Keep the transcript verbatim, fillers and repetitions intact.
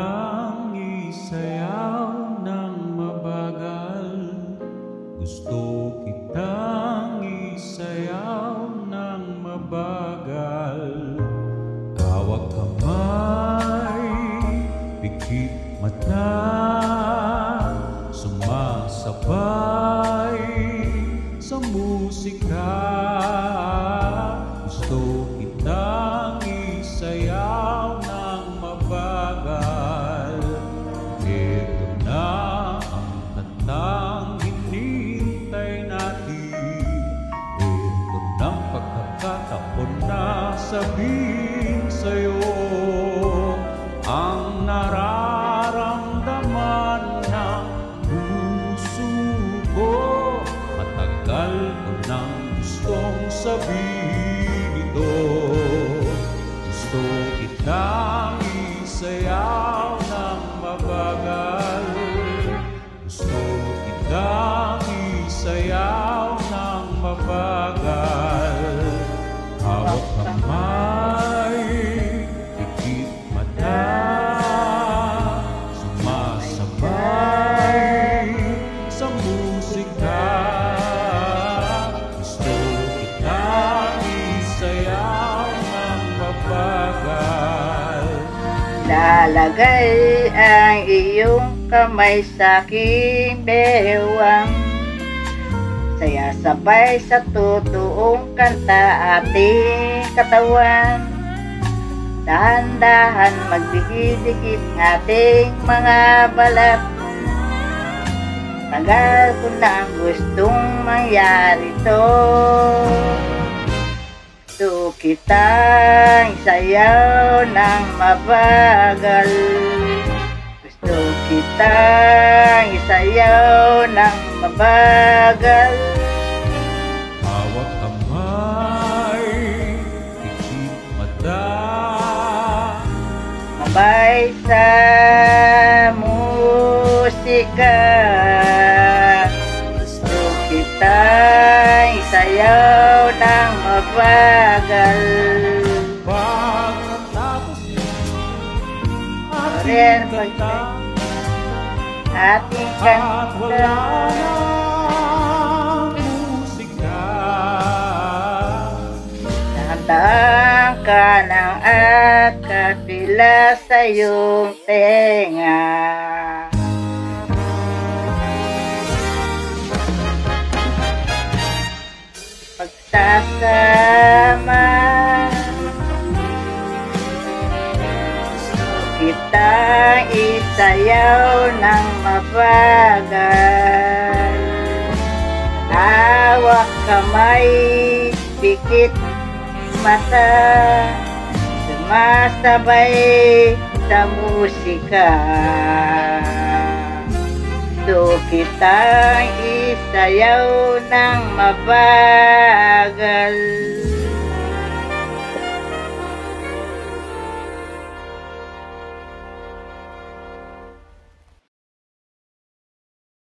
kitang isayaw ng mabagal. Gusto kitang isayaw ng mabagal. Hawak kamay, pikit mata, sumasabay sa musika. Gusto kitang isayaw ng mabagal. Ito na ang kantang hinihintay natin. Ito ng pagkakataon na sabihin sa'yo ang nararamdaman ng puso ko. Matagal ko nang gustong sabihin ito. Gusto kitang isayaw ng mabagal. Gusto kitang isayaw ng mabagal. Hawak kamay, pikit mata, sumasabay sa musika. Gusto kitang isayaw ng mabagal. Lalagay ang iyong kamay sa aking bewang. Saya sabay sa totoong kanta ating katawan. Dahan-dahan magdikit-dikit ng ating mga balat. Tagal ko na gustong mangyari to. Gusto kitang isayaw ng mabagal. Gusto kitang isayaw ng mabagal. Hawak kamay, pikit mata, Mabay sa musika. Gusto kitang isayaw ng mabagal. pagkatapos Rin ating kanta ating at wala kanta. ng musika. Dahan ka ng akapila sa iyong tenga. Pagsasama kitang isayaw ng mabagal. Hawak kamay, pikit mata, sumasabay sa musika. Gusto kitang isayaw ng mabagal.